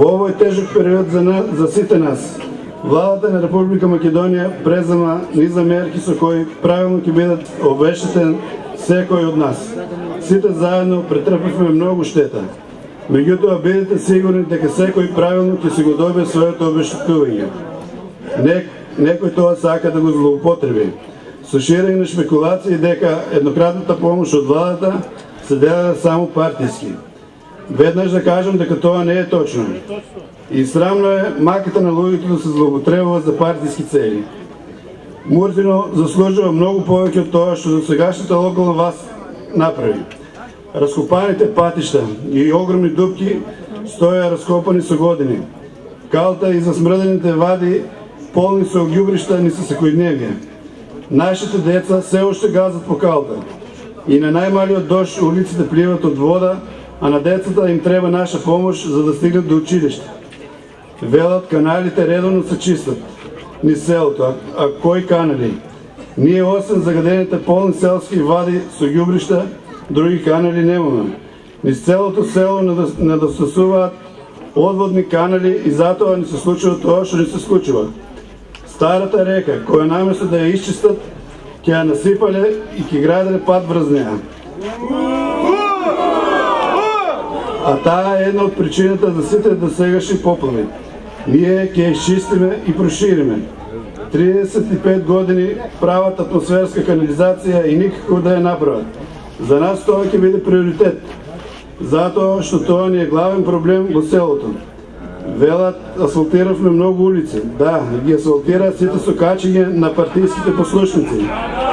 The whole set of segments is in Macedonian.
Во овој тежок период за сите нас, Владата на Република Македонија презема низа мерки со кои правилно ќе бидат обештетен секој од нас. Сите заедно претрпевме многу штета. Меѓутоа, бидете сигурни дека секој правилно ќе си го добие своето обештетување. Некој тоа сака да го злоупотреби. Со ширење на шпекулации дека еднократната помош од владата се делела само партиски. Веднаш да кажам дека тоа не е точно. И срамно е маката на луѓето да се злоупотребува за партиски цели. Муртино заслужува многу повеќе од тоа што досегашната локална власт направи. Раскопаните патишта и огромни дупки стоја раскопани со години. Калта и засмрдените вади полни со ѓубришта ни се секојдневие. Нашите деца се уште газат по калта. И на најмалиот дожд улиците пливат од вода, а на децата им треба наша помош за да стигнат до училиште. Велат, каналите редовно се чистат низ селото, а кои канали? Ние освен загадените полни селски вади со ѓубришта, други канали немаме. Низ целото село недостасуваат одводни канали и затоа ни се случува тоа што ни се случува. Старата река, која наместо да ја исчистат, ќе ја насипале и ќе граделе пат врз неа. А таа е една од причината за сите досегашни поплави. Ние ќе исчистиме и прошириме. 35 години прават атмосферска канализација и никако да ја направат. За нас тоа ќе биде приоритет, затоа што тоа ни е главен проблем во селото. Велат, асфалтиравме многу улици. Да, ги асфалтираат сите со качење на партиските послушници.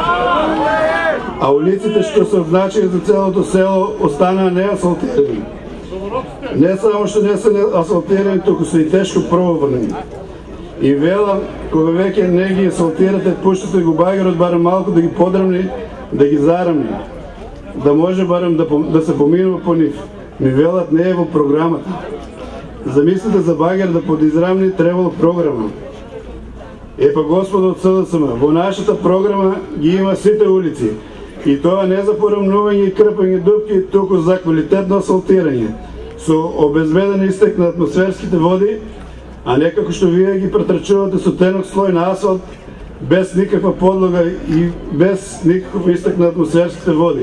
А улиците што се означени за целото село останаа неасфалтирани. Не само што не се асфалтирани, туку се и тешко проврнени. И велам, кога веќе не ги асфалтирате, пуштате го багерот барем малку да ги подрамни, да ги зарамни. Да може барем да се поминува по нив. Ми велат, не е во програмата. Замислите за багер да подизрамни требало програма. Епа господа од СДСМ, во нашата програма ги има сите улици. И тоа не за порамнување и крпање дупки, туку за квалитетно асфалтирање, со обезбеден истек на атмосферските води, а не како што вие ги претрчувате со тенок слој на асфалт, без никаква подлога и без никаков истек на атмосферските води.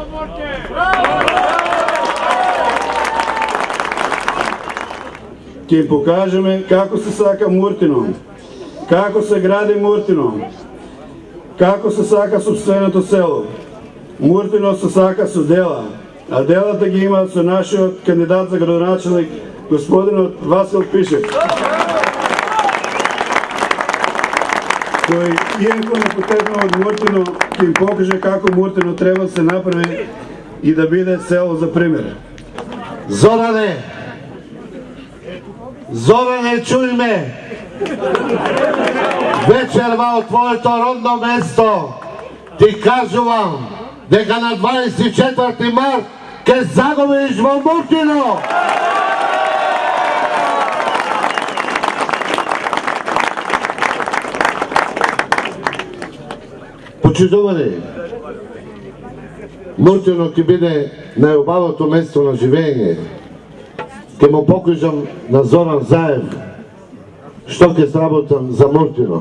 Ќе им покажеме како се сака Муртино, како се гради Муртино, како се сака собственото село. Муртино се сака со дела, а делата ги имаат со нашиот кандидат за градоначелник, господинот Васил Пишев, кој иако не потекнува од Муртино, ќе им покаже како Муртино треба да се направи и да биде село за пример. Зоране, чуј ме! Вечерва од твоето родно место ти кажувам дека на 24 март ќе загубиш во Муртино! Почитувани, Муртино ќе биде најубавото место на живење. Ке му покажам на Зоран Заев што ќе сработам за Муртино.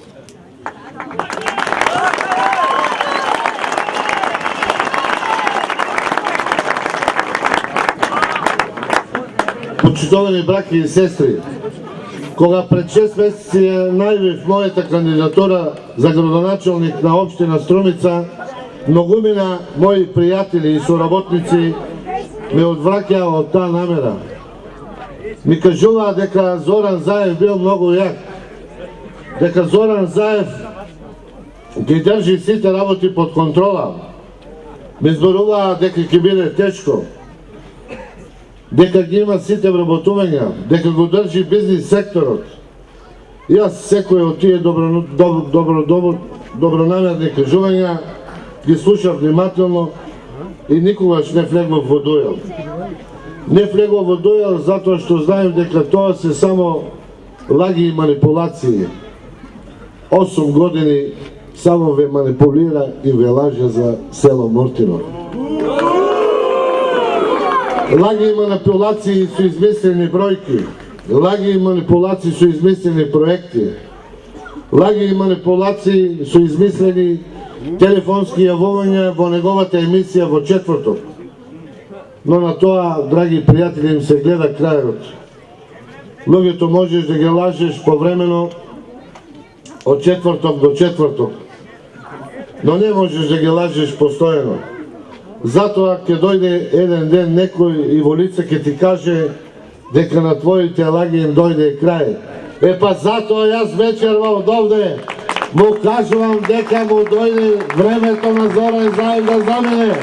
Почитувани браќи и сестри, кога пред 6 месеци ја најавив мојата кандидатура за градоначелник на општина Струмица, многумина мои пријатели и соработници ме одвраќаа од таа намера. Ми кажуваа дека Зоран Заев бил многу јак, дека Зоран Заев ги држи сите работи под контрола. Ми зборуваа дека ќе биде тешко, дека ги има сите вработувања, дека го држи бизнис секторот. Јас секој од тие добронамерни кажувања ги слушав внимателно и никогаш не влегов во дуел. Не влегов во дуел затоа што знаев дека тоа се само лаги и манипулации. 8 години само ве манипулира и ве лаже за село Муртино. Лаги и манипулации со измислени бројки. лаги и манипулации со измислени проекти. Лаги и манипулации со измислени телефонски јавувања во неговата емисија во четврток. Но на тоа, драги пријатели, им се гледа крајот. Луѓето можеш да ги лажеш повремено од четврток до четврток, но не можеш да ги лажеш постојано. Затоа ќе дојде еден ден некој и во лице ќе ти каже дека на твоите лаги им дојде крај. Па затоа јас вечерва од овде му кажувам дека му дојде времето на Зоран Заев да замине.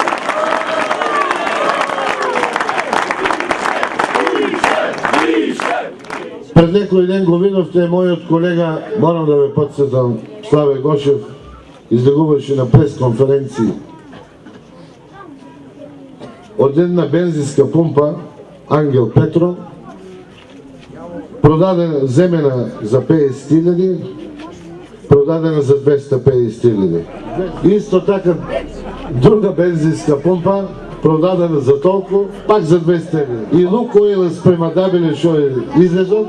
Пред некој ден го видовте мојот колега, морам да ве подсетам, Славе Гошев, излегуваше на пресконференција. Од една бензинска пумпа, Ангел Петро, продадена земена за 50.000, продадена за 250.000. Исто така, друга бензинска пумпа, продадена за толку, пак за 200.000. И Лукойл спремадабиле што е излезот,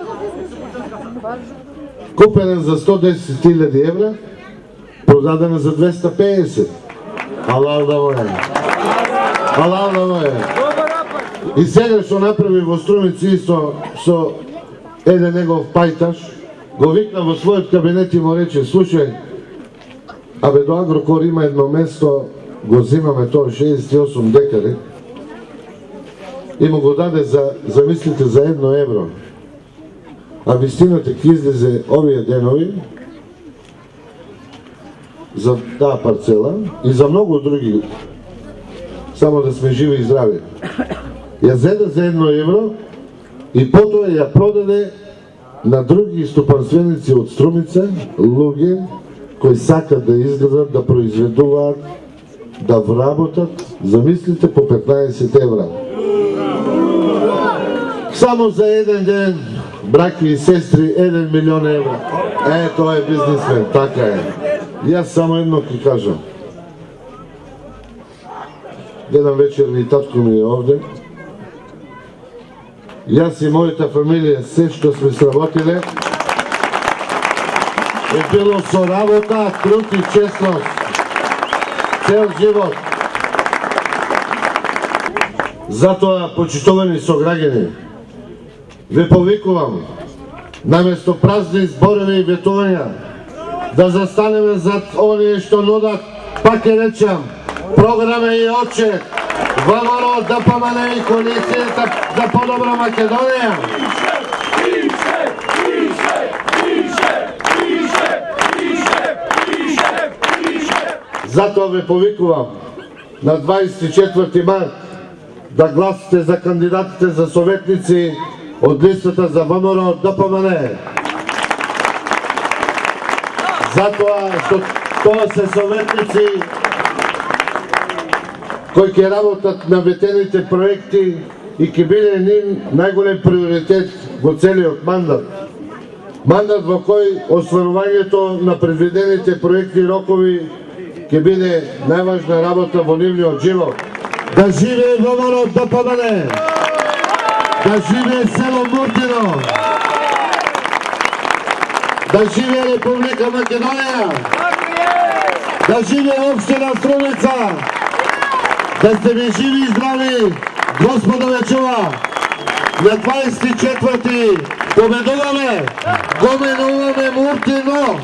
купена за 110.000 евра, продадена за 250. Алал да му е. Алал да му е. И сега што направи во Струмици исто со еден негов пајташ, го викна во својот кабинет и му рече: слушај, абе до Агрокор има едно место, го зимаме тоа 68 декари, и му го даде за, замислите, за 1 евро. А вистината ќе излезе овие денови за таа парцела и за многу други, само да сме живи и здрави. Ја зеде за 1 евро и потоа ја продаде на други стопанственици од Струмица, луѓе кои сакат да изгледат, да произведуваат, да вработат, замислите, по 15 евра. Само за еден ден, браки и сестри, 1 милион евра. Тоа е бизнесмен, така е. Јас само едно ќе кажам. Гледам вечерви и татко ми е овде. Јас и мојата фамилија, се што сме сработиле, е било со работа, труд и честност. Цел живот. Затоа, почитувани сограѓани, ве повикувам, наместо празни зборови и ветувања, да застанеме зад оние што нудат, пак ќе речам, програме и отчет, ВМРО, ДПМН и коалицијата за подобра Македонија. Затоа ве повикувам на 24 март да гласите за кандидатите за советници од листата за ВМРО ДПМН. Затоа што тоа се советници кои ќе работат на ветените проекти и ќе биде ним најголем приоритет во целиот мандат. Мандат во кој остварувањето на предвидените проекти и рокови ќе биде најважна работа во нивниот живот. Да живее ВМРО ДПМН! Да живее село Муртино! Да живее Република Македонија! Да живее општина Струмица! Да сте ви живи и здрави! Господа ве чува! На 24-ти победуваме! Го менуваме Муртино!